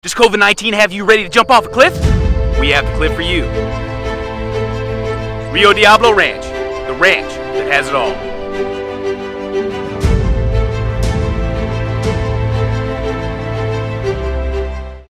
Does COVID-19 have you ready to jump off a cliff? We have the cliff for you. Rio Diablo Ranch, the ranch that has it all.